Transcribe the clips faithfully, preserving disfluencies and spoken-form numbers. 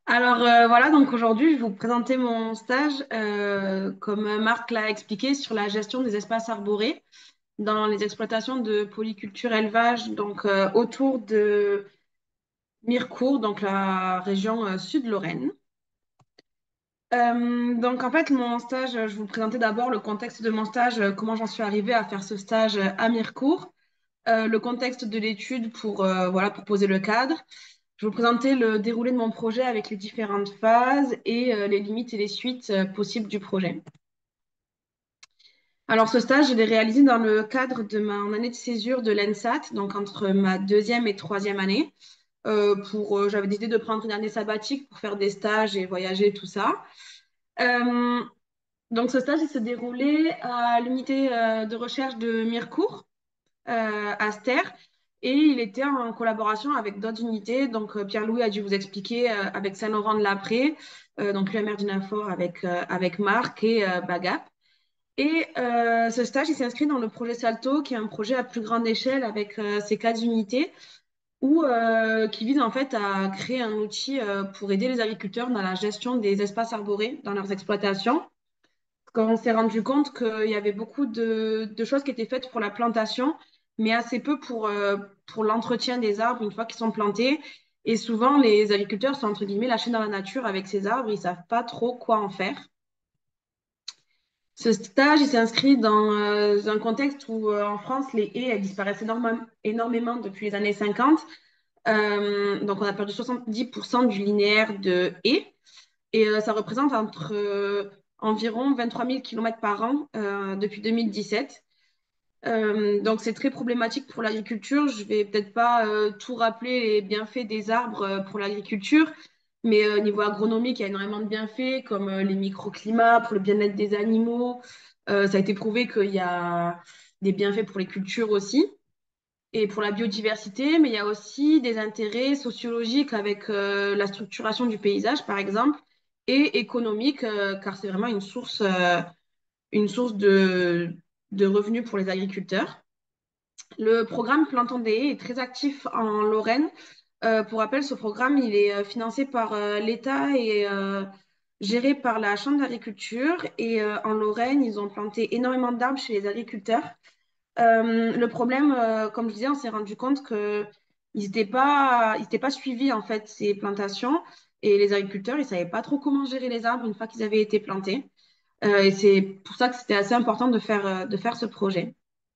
Alors euh, voilà, donc aujourd'hui, je vais vous présenter mon stage, euh, comme Marc l'a expliqué, sur la gestion des espaces arborés dans les exploitations de polyculture élevage, donc euh, autour de Mirecourt, donc la région euh, sud-Lorraine. Euh, donc en fait, mon stage, je vais vous présenter d'abord le contexte de mon stage, euh, comment j'en suis arrivée à faire ce stage euh, à Mirecourt, euh, le contexte de l'étude pour, euh, voilà, pour poser le cadre. Je vais vous présenter le déroulé de mon projet avec les différentes phases et euh, les limites et les suites euh, possibles du projet. Alors, ce stage, je l'ai réalisé dans le cadre de mon année de césure de l'ENSAT, donc entre ma deuxième et troisième année. Euh, pour, euh, j'avais décidé de prendre une année sabbatique pour faire des stages et voyager, tout ça. Euh, donc, ce stage, il se déroulait à l'unité euh, de recherche de Mirecourt, euh, à Ster, et il était en collaboration avec d'autres unités. Donc, euh, Pierre-Louis a dû vous expliquer euh, avec Saint-Laurent-de-Laprée, euh, donc l'U M R du Nafor avec, euh, avec Marc et euh, Bagap. Et euh, ce stage, il s'inscrit dans le projet Salto, qui est un projet à plus grande échelle avec euh, ces quatre unités, où, euh, qui vise en fait à créer un outil euh, pour aider les agriculteurs dans la gestion des espaces arborés dans leurs exploitations. Quand on s'est rendu compte qu'il y avait beaucoup de, de choses qui étaient faites pour la plantation, mais assez peu pour, euh, pour l'entretien des arbres une fois qu'ils sont plantés. Et souvent, les agriculteurs sont entre guillemets lâchés dans la nature avec ces arbres, ils ne savent pas trop quoi en faire. Ce stage, il s'inscrit dans euh, un contexte où euh, en France, les haies elles disparaissent énormément, énormément depuis les années cinquante. Euh, donc, on a perdu soixante-dix pour cent du linéaire de haies. Et euh, ça représente entre euh, environ vingt-trois mille kilomètres par an euh, depuis deux mille dix-sept. Euh, donc c'est très problématique pour l'agriculture. Je vais peut-être pas euh, tout rappeler les bienfaits des arbres euh, pour l'agriculture, mais euh, niveau agronomique, il y a énormément de bienfaits comme euh, les microclimats pour le bien-être des animaux. Euh, ça a été prouvé qu'il y a des bienfaits pour les cultures aussi et pour la biodiversité, mais il y a aussi des intérêts sociologiques avec euh, la structuration du paysage, par exemple, et économiques, euh, car c'est vraiment une source, euh, une source de, de revenus pour les agriculteurs. Le programme Planton des haies est très actif en Lorraine. Euh, pour rappel, ce programme, il est euh, financé par euh, l'État et euh, géré par la Chambre d'agriculture. Et euh, en Lorraine, ils ont planté énormément d'arbres chez les agriculteurs. Euh, le problème, euh, comme je disais, on s'est rendu compte que ils n'étaient pas, ils étaient pas suivis en fait ces plantations et les agriculteurs, ils savaient pas trop comment gérer les arbres une fois qu'ils avaient été plantés. Euh, et c'est pour ça que c'était assez important de faire, euh, de faire ce projet.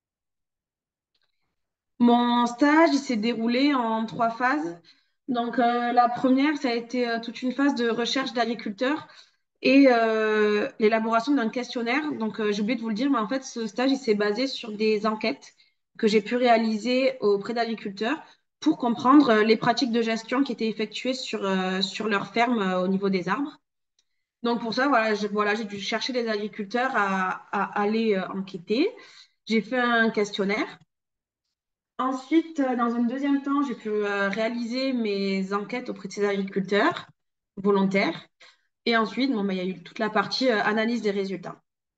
Mon stage, il s'est déroulé en trois phases. Donc, euh, la première, ça a été euh, toute une phase de recherche d'agriculteurs et euh, l'élaboration d'un questionnaire. Donc, euh, j'ai oublié de vous le dire, mais en fait, ce stage, il s'est basé sur des enquêtes que j'ai pu réaliser auprès d'agriculteurs pour comprendre euh, les pratiques de gestion qui étaient effectuées sur, euh, sur leur ferme euh, au niveau des arbres. Donc, pour ça, voilà, je- voilà, j'ai dû chercher des agriculteurs à, à aller euh, enquêter. J'ai fait un questionnaire. Ensuite, euh, dans un deuxième temps, j'ai pu euh, réaliser mes enquêtes auprès de ces agriculteurs volontaires. Et ensuite, bon, bah, il y a eu toute la partie euh, analyse des résultats.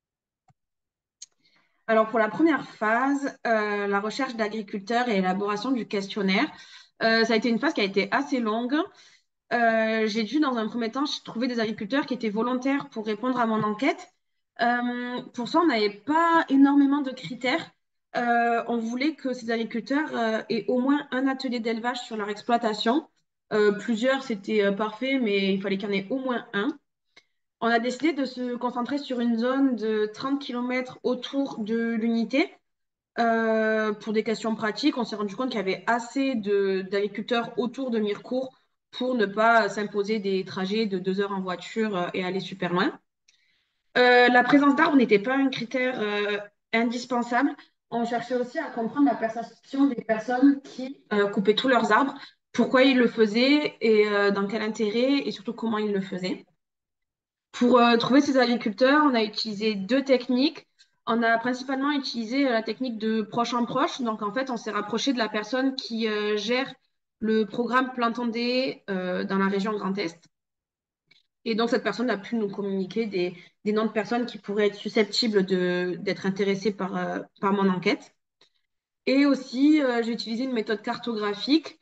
Alors, pour la première phase, euh, la recherche d'agriculteurs et élaboration du questionnaire, euh, ça a été une phase qui a été assez longue. Euh, j'ai dû, dans un premier temps, trouver des agriculteurs qui étaient volontaires pour répondre à mon enquête. Euh, pour ça, on n'avait pas énormément de critères. Euh, on voulait que ces agriculteurs euh, aient au moins un atelier d'élevage sur leur exploitation. Euh, plusieurs, c'était euh, parfait, mais il fallait qu'il y en ait au moins un. On a décidé de se concentrer sur une zone de trente kilomètres autour de l'unité. Euh, pour des questions pratiques, on s'est rendu compte qu'il y avait assez de- d'agriculteurs autour de Mirecourt pour ne pas s'imposer des trajets de deux heures en voiture euh, et aller super loin. Euh, la présence d'arbres n'était pas un critère euh, indispensable. On cherchait aussi à comprendre la perception des personnes qui euh, coupaient tous leurs arbres, pourquoi ils le faisaient et euh, dans quel intérêt et surtout comment ils le faisaient. Pour euh, trouver ces agriculteurs, on a utilisé deux techniques. On a principalement utilisé euh, la technique de proche en proche. Donc, en fait, on s'est rapproché de la personne qui euh, gère le programme Plantondé euh, dans la région Grand Est. Et donc, cette personne a pu nous communiquer des, des noms de personnes qui pourraient être susceptibles de, d'être intéressées par, euh, par mon enquête. Et aussi, euh, j'ai utilisé une méthode cartographique.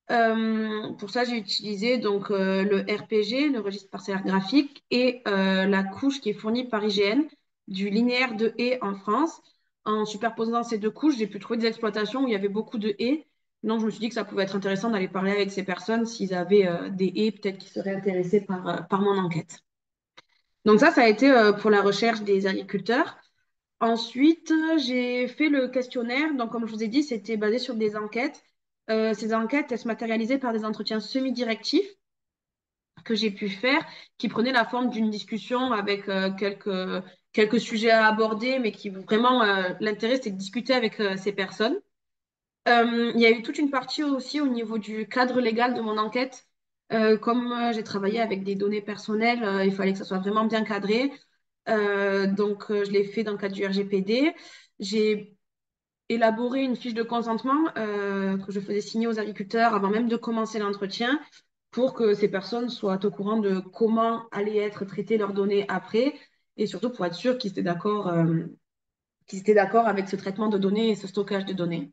Euh, pour ça, j'ai utilisé donc euh, le R P G, le registre parcellaire graphique, et euh, la couche qui est fournie par I G N du linéaire de haies en France. En superposant ces deux couches, j'ai pu trouver des exploitations où il y avait beaucoup de haies. Donc, je me suis dit que ça pouvait être intéressant d'aller parler avec ces personnes s'ils avaient euh, des haies, peut-être qu'ils seraient intéressés par, euh, par mon enquête. Donc ça, ça a été euh, pour la recherche des agriculteurs. Ensuite, euh, j'ai fait le questionnaire. Donc, comme je vous ai dit, c'était basé sur des enquêtes. Euh, ces enquêtes, elles se matérialisaient par des entretiens semi-directifs que j'ai pu faire, qui prenaient la forme d'une discussion avec euh, quelques, quelques sujets à aborder, mais qui vraiment, euh, l'intérêt, c'est de discuter avec euh, ces personnes. Euh, il y a eu toute une partie aussi au niveau du cadre légal de mon enquête. Euh, comme euh, j'ai travaillé avec des données personnelles, euh, il fallait que ça soit vraiment bien cadré. Euh, donc, euh, je l'ai fait dans le cadre du R G P D. J'ai élaboré une fiche de consentement euh, que je faisais signer aux agriculteurs avant même de commencer l'entretien pour que ces personnes soient au courant de comment allaient être traitées leurs données après et surtout pour être sûr qu'ils étaient d'accord euh, qu'ils étaient d'accord avec ce traitement de données et ce stockage de données.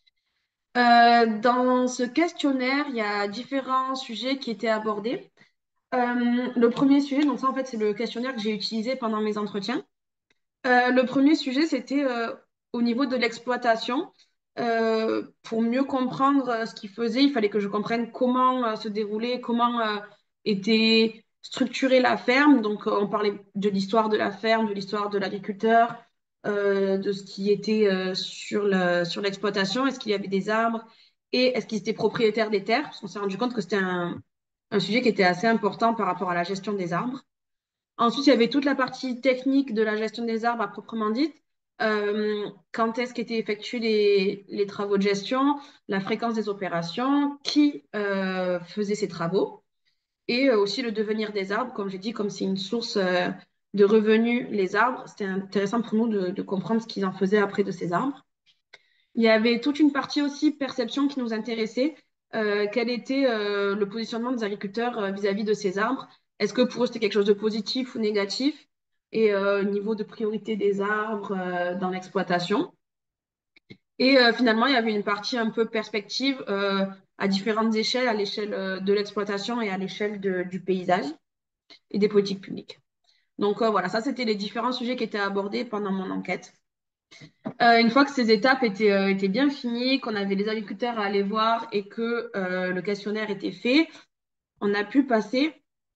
Euh, dans ce questionnaire, il y a différents sujets qui étaient abordés. Euh, le premier sujet, donc ça en fait c'est le questionnaire que j'ai utilisé pendant mes entretiens. Euh, le premier sujet, c'était euh, au niveau de l'exploitation. Euh, pour mieux comprendre euh, ce qu'il faisait, il fallait que je comprenne comment euh, se déroulait, comment euh, était structurée la ferme. Donc, euh, on parlait de l'histoire de la ferme, de l'histoire de l'agriculteur, euh, de ce qui était euh, sur le, sur l'exploitation. Est-ce qu'il y avait des arbres et est-ce qu'ils étaient propriétaires des terres? Parce qu'on s'est rendu compte que c'était un, un sujet qui était assez important par rapport à la gestion des arbres. Ensuite, il y avait toute la partie technique de la gestion des arbres à proprement dite. Euh, quand est-ce qu'étaient effectués les, les travaux de gestion, la fréquence des opérations, qui euh, faisait ces travaux, et euh, aussi le devenir des arbres. Comme j'ai dit, comme c'est une source euh, de revenus, les arbres, c'était intéressant pour nous de, de comprendre ce qu'ils en faisaient après de ces arbres. Il y avait toute une partie aussi perception qui nous intéressait. Euh, quel était euh, le positionnement des agriculteurs euh, vis-à-vis de ces arbres? Est-ce que pour eux c'était quelque chose de positif ou négatif? Et euh, niveau de priorité des arbres euh, dans l'exploitation. Et euh, finalement, il y avait une partie un peu perspective euh, à différentes échelles, à l'échelle euh, de l'exploitation et à l'échelle de- du paysage et des politiques publiques. Donc euh, voilà, ça c'était les différents sujets qui étaient abordés pendant mon enquête. Euh, une fois que ces étapes étaient, euh, étaient bien finies, qu'on avait les agriculteurs à aller voir et que euh, le questionnaire était fait, on a pu passer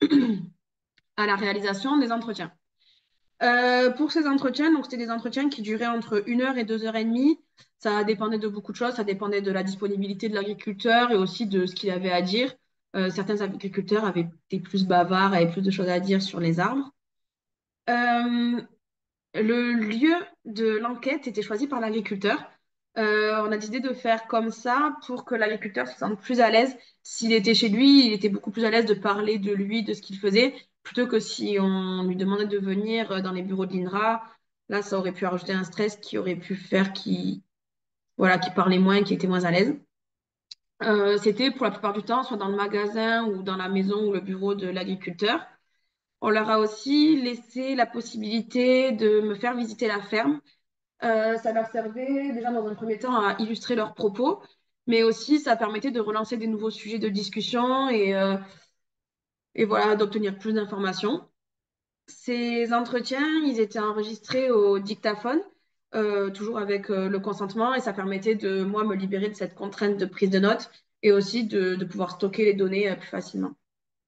à la réalisation des entretiens. Euh, pour ces entretiens, donc c'était des entretiens qui duraient entre une heure et deux heures et demie. Ça dépendait de beaucoup de choses. Ça dépendait de la disponibilité de l'agriculteur et aussi de ce qu'il avait à dire. Euh, certains agriculteurs avaient été plus bavards, avaient plus de choses à dire sur les arbres. Euh, Le lieu de l'enquête était choisi par l'agriculteur. Euh, on a décidé de faire comme ça pour que l'agriculteur se sente plus à l'aise. S'il était chez lui, il était beaucoup plus à l'aise de parler de lui, de ce qu'il faisait, plutôt que si on lui demandait de venir dans les bureaux de l'I N R A. Là, ça aurait pu rajouter un stress qui aurait pu faire qu'il voilà, qu'il parlait moins, qu'il était moins à l'aise. Euh, c'était pour la plupart du temps soit dans le magasin ou dans la maison ou le bureau de l'agriculteur. On leur a aussi laissé la possibilité de me faire visiter la ferme. Euh, ça leur servait déjà dans un premier temps à illustrer leurs propos, mais aussi ça permettait de relancer des nouveaux sujets de discussion et, euh, et voilà, d'obtenir plus d'informations. Ces entretiens, ils étaient enregistrés au dictaphone, euh, toujours avec euh, le consentement, et ça permettait de moi me libérer de cette contrainte de prise de notes et aussi de, de pouvoir stocker les données euh, plus facilement.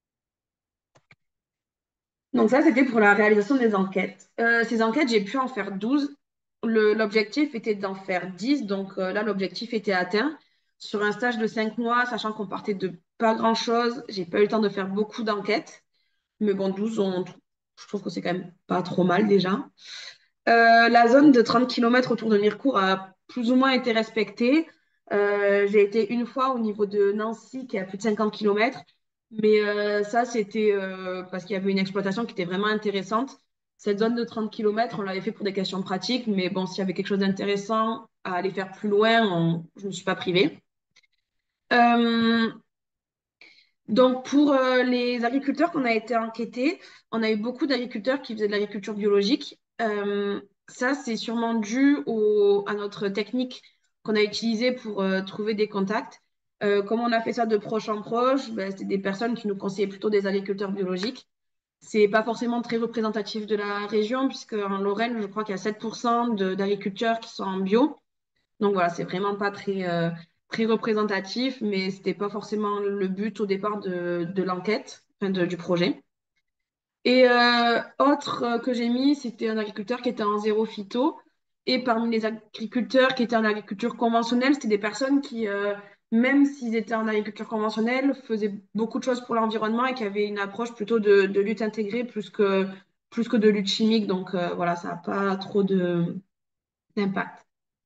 Donc ça, c'était pour la réalisation des enquêtes. Euh, ces enquêtes, j'ai pu en faire douze. Le- L'objectif était d'en faire dix. Donc euh, là, l'objectif était atteint. Sur un stage de cinq mois, sachant qu'on partait de pas grand-chose, j'ai pas eu le temps de faire beaucoup d'enquêtes. Mais bon, douze, on- je trouve que c'est quand même pas trop mal déjà. Euh, la zone de trente kilomètres autour de Mirecourt a plus ou moins été respectée. Euh, j'ai été une fois au niveau de Nancy, qui est à plus de cinquante kilomètres. Mais euh, ça, c'était euh, parce qu'il y avait une exploitation qui était vraiment intéressante. Cette zone de trente kilomètres, on l'avait fait pour des questions pratiques. Mais bon, s'il y avait quelque chose d'intéressant à aller faire plus loin, on- je ne me suis pas privée. Euh, donc, pour euh, les agriculteurs qu'on a été enquêtés, on a eu beaucoup d'agriculteurs qui faisaient de l'agriculture biologique. Euh, ça, c'est sûrement dû au- à notre technique qu'on a utilisée pour euh, trouver des contacts. Euh, comme on a fait ça de proche en proche, ben, c'était des personnes qui nous conseillaient plutôt des agriculteurs biologiques. C'est pas forcément très représentatif de la région, puisque en Lorraine, je crois qu'il y a sept pour cent de- d'agriculteurs qui sont en bio. Donc voilà, c'est vraiment pas très, euh, très représentatif, mais c'était pas forcément le but au départ de, de l'enquête, enfin, de- du projet. Et euh, autre euh, que j'ai mis, c'était un agriculteur qui était en zéro phyto. Et parmi les agriculteurs qui étaient en agriculture conventionnelle, c'était des personnes qui, euh, même s'ils étaient en agriculture conventionnelle, faisaient beaucoup de choses pour l'environnement et qui avaient une approche plutôt de, de lutte intégrée plus que, plus que de lutte chimique. Donc euh, voilà, ça n'a pas trop de, d'impact.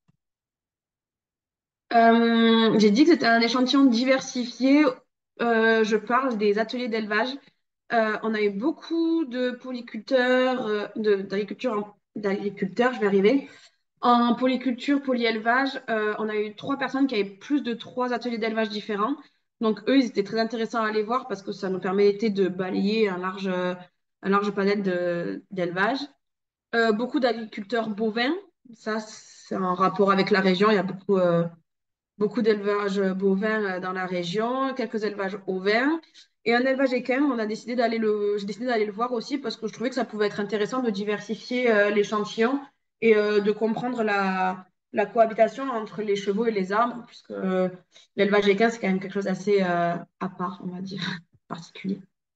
Euh, j'ai dit que c'était un échantillon diversifié. Euh, je parle des ateliers d'élevage. Euh, on a eu beaucoup de polyculteurs, euh, de- d'agriculture, en- d'agriculteurs, je vais arriver. En polyculture, polyélevage, euh, on a eu trois personnes qui avaient plus de trois ateliers d'élevage différents. Donc, eux, ils étaient très intéressants à aller voir parce que ça nous permettait de balayer un large, un large panel de- d'élevage. Euh, beaucoup d'agriculteurs bovins. Ça, c'est en rapport avec la région. Il y a beaucoup, euh, beaucoup d'élevage bovin euh, dans la région, quelques élevages ovins et un élevage équin. On a décidé d'aller le, j'ai décidé d'aller le voir aussi parce que je trouvais que ça pouvait être intéressant de diversifier euh, l'échantillon et euh, de comprendre la, la cohabitation entre les chevaux et les arbres, puisque euh, l'élevage équin, c'est quand même quelque chose d'assez euh, à part, on va dire, particulier.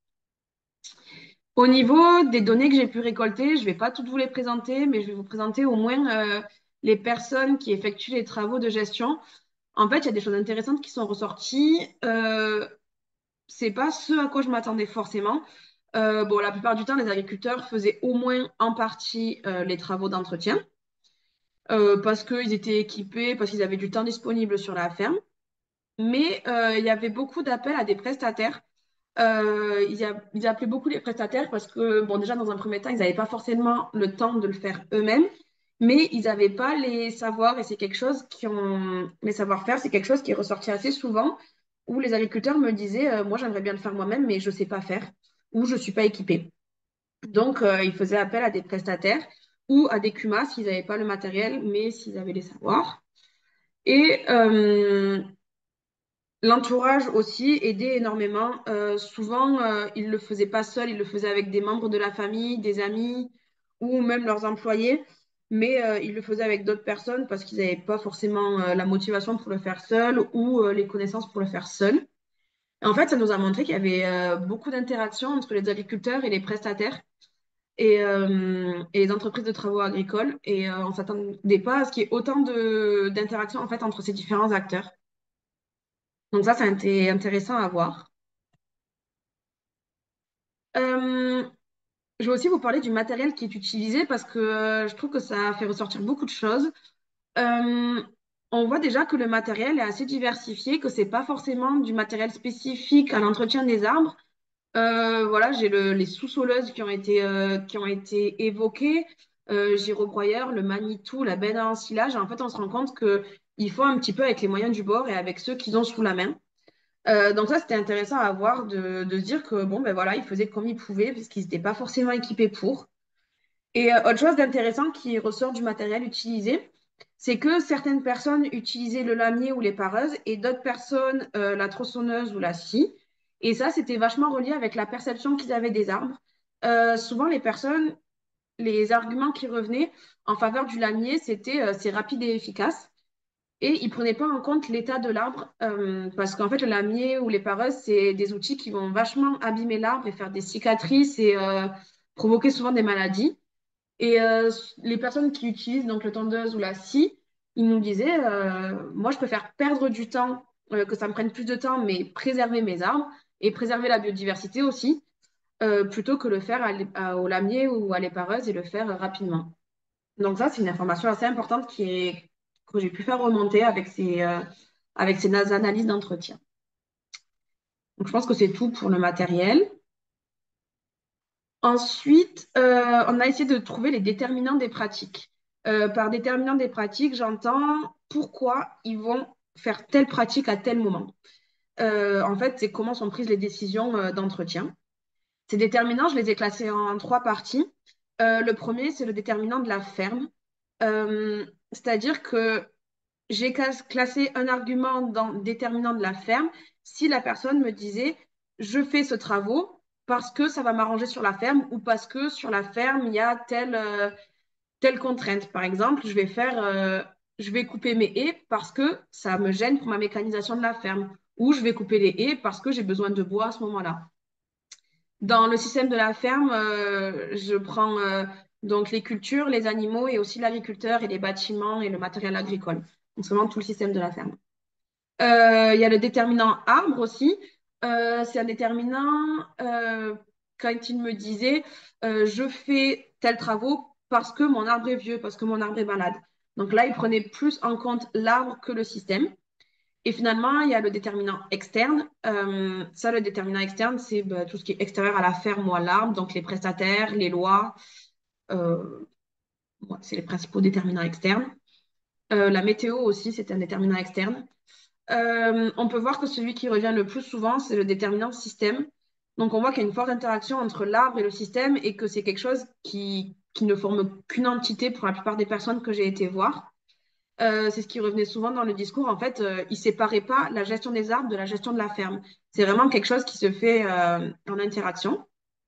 Au niveau des données que j'ai pu récolter, je ne vais pas toutes vous les présenter, mais je vais vous présenter au moins euh, les personnes qui effectuent les travaux de gestion. En fait, il y a des choses intéressantes qui sont ressorties. Euh, c'est pas ce à quoi je m'attendais forcément. Euh, bon, la plupart du temps, les agriculteurs faisaient au moins en partie euh, les travaux d'entretien euh, parce qu'ils étaient équipés, parce qu'ils avaient du temps disponible sur la ferme. Mais euh, il y avait beaucoup d'appels à des prestataires. Euh, ils, a- ils appelaient beaucoup les prestataires parce que, bon, déjà, dans un premier temps, ils n'avaient pas forcément le temps de le faire eux-mêmes, mais ils n'avaient pas les savoirs et c'est quelque chose qui ont... Les savoir-faire, c'est quelque chose qui est ressorti assez souvent où les agriculteurs me disaient, euh, moi, j'aimerais bien le faire moi-même, mais je ne sais pas faire ou je ne suis pas équipée. Donc, euh, ils faisaient appel à des prestataires ou à des C U M A s'ils n'avaient pas le matériel, mais s'ils avaient les savoirs. Et euh, l'entourage aussi aidait énormément. Euh, souvent, euh, ils ne le faisaient pas seuls, ils le faisaient avec des membres de la famille, des amis ou même leurs employés. Mais euh, ils le faisaient avec d'autres personnes parce qu'ils n'avaient pas forcément euh, la motivation pour le faire seul ou euh, les connaissances pour le faire seul. En fait, ça nous a montré qu'il y avait euh, beaucoup d'interactions entre les agriculteurs et les prestataires et, euh, et les entreprises de travaux agricoles. Et euh, on ne s'attendait pas à ce qu'il y ait autant de, d'interactions en fait, entre ces différents acteurs. Donc ça, ça a été intéressant à voir. Euh, je vais aussi vous parler du matériel qui est utilisé parce que euh, je trouve que ça fait ressortir beaucoup de choses. Euh, on voit déjà que le matériel est assez diversifié, que c'est pas forcément du matériel spécifique à l'entretien des arbres. Euh, voilà, j'ai le- les sous-soleuses qui ont été, euh, qui ont été évoquées, euh, girobroyeur, le Manitou, la benne à ensilage. En fait, on se rend compte que il faut un petit peu avec les moyens du bord et avec ceux qu'ils ont sous la main. Euh, donc ça, c'était intéressant à voir de, de se dire que bon, ben voilà, ils faisaient comme ils pouvaient parce qu'ils n'étaient pas forcément équipés pour. Et euh, autre chose d'intéressant qui ressort du matériel utilisé, c'est que certaines personnes utilisaient le lamier ou les pareuses et d'autres personnes euh, la tronçonneuse ou la scie. Et ça, c'était vachement relié avec la perception qu'ils avaient des arbres. Euh, souvent, les personnes, les arguments qui revenaient en faveur du lamier, c'était euh, c'est rapide et efficace. Et ils ne prenaient pas en compte l'état de l'arbre, euh, parce qu'en fait, le lamier ou les pareuses, c'est des outils qui vont vachement abîmer l'arbre et faire des cicatrices et euh, provoquer souvent des maladies. Et euh, les personnes qui utilisent donc le tondeuse ou la scie, ils nous disaient, euh, moi, je préfère perdre du temps, euh, que ça me prenne plus de temps, mais préserver mes arbres et préserver la biodiversité aussi, euh, plutôt que le faire à l'é- à- au lamier ou à l'épareuse et le faire euh, rapidement. Donc ça, c'est une information assez importante qui est, que j'ai pu faire remonter avec ces, euh, avec ces analyses d'entretien. Donc je pense que c'est tout pour le matériel. Ensuite, euh, on a essayé de trouver les déterminants des pratiques. Euh, par déterminants des pratiques, j'entends pourquoi ils vont faire telle pratique à tel moment. Euh, en fait, c'est comment sont prises les décisions euh, d'entretien. Ces déterminants, je les ai classés en trois parties. Euh, le premier, c'est le déterminant de la ferme. Euh, c'est-à-dire que j'ai clas- classé un argument dans déterminant de la ferme si la personne me disait, je fais ce travaux parce que ça va m'arranger sur la ferme ou parce que sur la ferme, il y a telle, euh, telle contrainte. Par exemple, je vais faire, euh, je vais couper mes haies parce que ça me gêne pour ma mécanisation de la ferme. Ou je vais couper les haies parce que j'ai besoin de bois à ce moment-là. Dans le système de la ferme, euh, je prends euh, donc les cultures, les animaux et aussi l'agriculteur et les bâtiments et le matériel agricole. Donc, c'est vraiment tout le système de la ferme. Euh, il y a le déterminant arbre aussi. Euh, c'est un déterminant euh, quand il me disait euh, je fais tel travaux parce que mon arbre est vieux, parce que mon arbre est malade. Donc là, il prenait plus en compte l'arbre que le système. Et finalement, il y a le déterminant externe. Euh, ça, le déterminant externe, c'est bah, tout ce qui est extérieur à la ferme ou à l'arbre, donc les prestataires, les lois. Euh, ouais, c'est les principaux déterminants externes. Euh, la météo aussi, c'est un déterminant externe. Euh, on peut voir que celui qui revient le plus souvent, c'est le déterminant système. Donc, on voit qu'il y a une forte interaction entre l'arbre et le système et que c'est quelque chose qui, qui ne forme qu'une entité pour la plupart des personnes que j'ai été voir. Euh, c'est ce qui revenait souvent dans le discours. En fait, euh, ils ne séparaient pas la gestion des arbres de la gestion de la ferme. C'est vraiment quelque chose qui se fait euh, en interaction.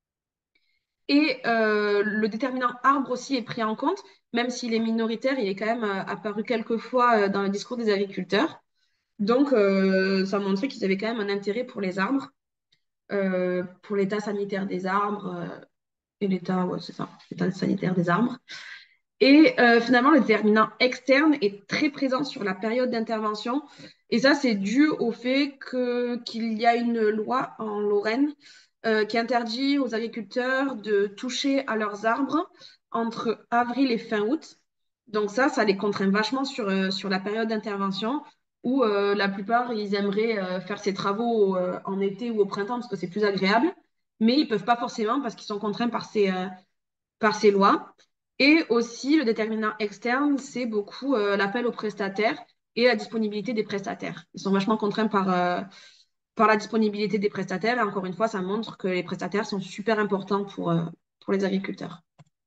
Et euh, le déterminant arbre aussi est pris en compte, même s'il est minoritaire, il est quand même euh, apparu quelques fois euh, dans le discours des agriculteurs. Donc, euh, ça montrait qu'ils avaient quand même un intérêt pour les arbres, euh, pour l'état sanitaire des arbres euh, et l'état, ouais, c'est ça, l'état sanitaire des arbres. Et euh, finalement, le déterminant externe est très présent sur la période d'intervention. Et ça, c'est dû au fait que, qu'il y a une loi en Lorraine euh, qui interdit aux agriculteurs de toucher à leurs arbres entre avril et fin août. Donc ça, ça les contraint vachement sur, euh, sur la période d'intervention où euh, la plupart, ils aimeraient euh, faire ces travaux euh, en été ou au printemps parce que c'est plus agréable, mais ils peuvent pas forcément parce qu'ils sont contraints par ces, euh, par ces lois. Et aussi, le déterminant externe, c'est beaucoup euh, l'appel aux prestataires et la disponibilité des prestataires. Ils sont vachement contraints par, euh, par la disponibilité des prestataires. Et encore une fois, ça montre que les prestataires sont super importants pour, euh, pour les agriculteurs.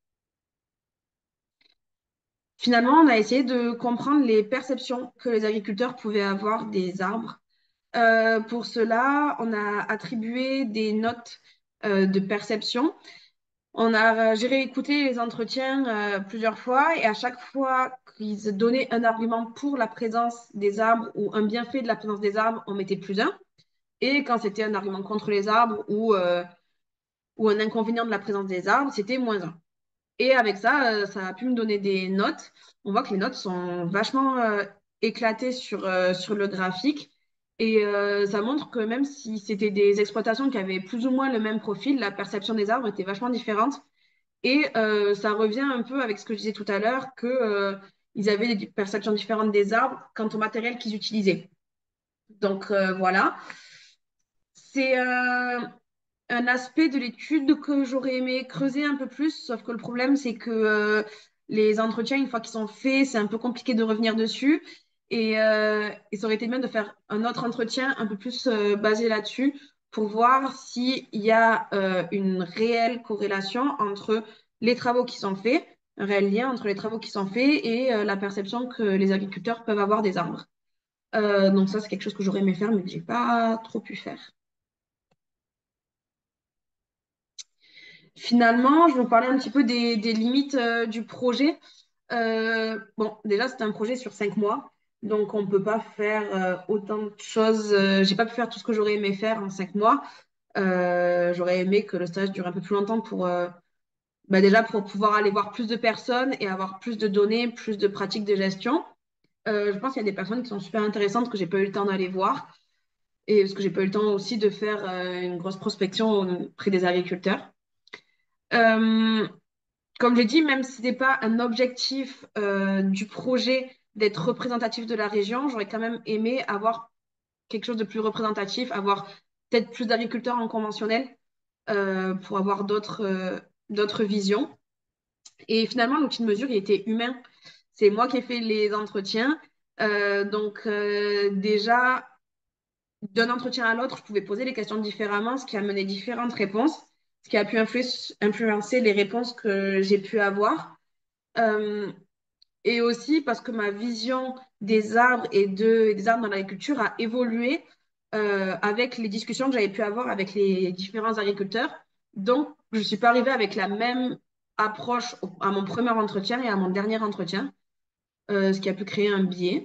Finalement, on a essayé de comprendre les perceptions que les agriculteurs pouvaient avoir des arbres. Euh, pour cela, on a attribué des notes euh, de perception. On a, j'ai réécouté les entretiens euh, plusieurs fois et à chaque fois qu'ils donnaient un argument pour la présence des arbres ou un bienfait de la présence des arbres, on mettait plus un. Et quand c'était un argument contre les arbres ou, euh, ou un inconvénient de la présence des arbres, c'était moins un. Et avec ça, euh, ça a pu me donner des notes. On voit que les notes sont vachement euh, éclatées sur, euh, sur le graphique. Et euh, ça montre que même si c'était des exploitations qui avaient plus ou moins le même profil, la perception des arbres était vachement différente. Et euh, ça revient un peu avec ce que je disais tout à l'heure, que, euh, ils avaient des perceptions différentes des arbres quant au matériel qu'ils utilisaient. Donc euh, voilà. C'est euh, un aspect de l'étude que j'aurais aimé creuser un peu plus, sauf que le problème, c'est que euh, les entretiens, une fois qu'ils sont faits, c'est un peu compliqué de revenir dessus. Et, euh, et ça aurait été bien de faire un autre entretien un peu plus euh, basé là-dessus pour voir s'il y a euh, une réelle corrélation entre les travaux qui sont faits, un réel lien entre les travaux qui sont faits et euh, la perception que les agriculteurs peuvent avoir des arbres. Euh, donc ça, c'est quelque chose que j'aurais aimé faire, mais que j'ai pas trop pu faire. Finalement, je vais vous parler un petit peu des, des limites euh, du projet. Euh, bon, déjà, c'est un projet sur cinq mois, donc on ne peut pas faire euh, autant de choses. Euh, j'ai pas pu faire tout ce que j'aurais aimé faire en cinq mois. Euh, j'aurais aimé que le stage dure un peu plus longtemps pour, euh, bah, déjà pour pouvoir aller voir plus de personnes et avoir plus de données, plus de pratiques de gestion. Euh, je pense qu'il y a des personnes qui sont super intéressantes que j'ai pas eu le temps d'aller voir et parce que j'ai pas eu le temps aussi de faire euh, une grosse prospection auprès des agriculteurs. Euh, Comme j'ai dit, même si ce n'est pas un objectif euh, du projet d'être représentatif de la région, j'aurais quand même aimé avoir quelque chose de plus représentatif, avoir peut-être plus d'agriculteurs en conventionnel euh, pour avoir d'autres euh, d'autres visions. Et finalement, l'outil de mesure, il était humain. C'est moi qui ai fait les entretiens. Euh, donc euh, déjà, d'un entretien à l'autre, je pouvais poser les questions différemment, ce qui a mené différentes réponses, ce qui a pu influer- influencer les réponses que j'ai pu avoir. Euh, et aussi parce que ma vision des arbres et, de, et des arbres dans l'agriculture a évolué euh, avec les discussions que j'avais pu avoir avec les différents agriculteurs. Donc, je ne suis pas arrivée avec la même approche au- à mon premier entretien et à mon dernier entretien, euh, ce qui a pu créer un biais.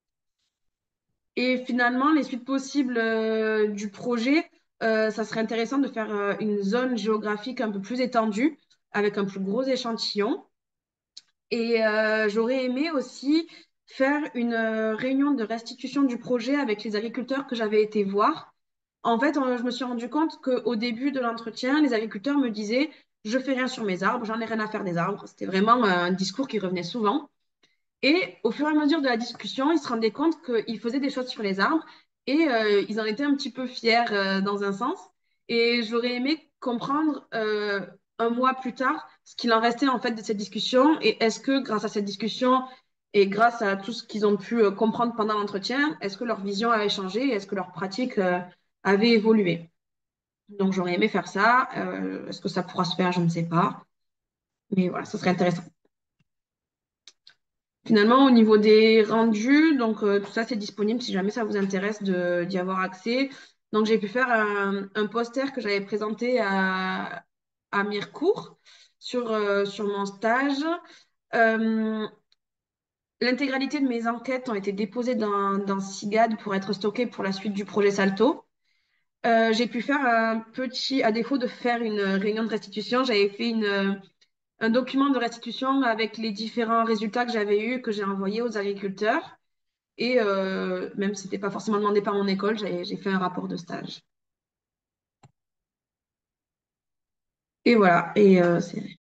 Et finalement, les suites possibles euh, du projet, euh, ça serait intéressant de faire euh, une zone géographique un peu plus étendue avec un plus gros échantillon. Et euh, j'aurais aimé aussi faire une euh, réunion de restitution du projet avec les agriculteurs que j'avais été voir. En fait, on- je me suis rendu compte qu'au début de l'entretien, les agriculteurs me disaient, je fais rien sur mes arbres, j'en ai rien à faire des arbres. C'était vraiment un discours qui revenait souvent. Et au fur et à mesure de la discussion, ils se rendaient compte qu'ils faisaient des choses sur les arbres et euh, ils en étaient un petit peu fiers euh, dans un sens. Et j'aurais aimé comprendre euh, un mois plus tard ce qu'il en restait en fait de cette discussion et est-ce que grâce à cette discussion et grâce à tout ce qu'ils ont pu euh, comprendre pendant l'entretien, est-ce que leur vision avait changé et est-ce que leur pratique euh, avait évolué. Donc j'aurais aimé faire ça. Euh, est-ce que ça pourra se faire? Je ne sais pas. Mais voilà, ça serait intéressant. Finalement, au niveau des rendus, donc euh, tout ça c'est disponible si jamais ça vous intéresse de, d'y avoir accès. Donc j'ai pu faire un, un poster que j'avais présenté à, à Mirecourt sur, euh, sur mon stage. Euh, L'intégralité de mes enquêtes ont été déposées dans, dans SIGAD pour être stockées pour la suite du projet Salto. Euh, j'ai pu faire un petit, à défaut de faire une réunion de restitution, j'avais fait une, un document de restitution avec les différents résultats que j'avais eus, que j'ai envoyés aux agriculteurs. Et euh, même si c'était pas forcément demandé par mon école, j'ai j'ai fait un rapport de stage. Et voilà. Et euh, c'est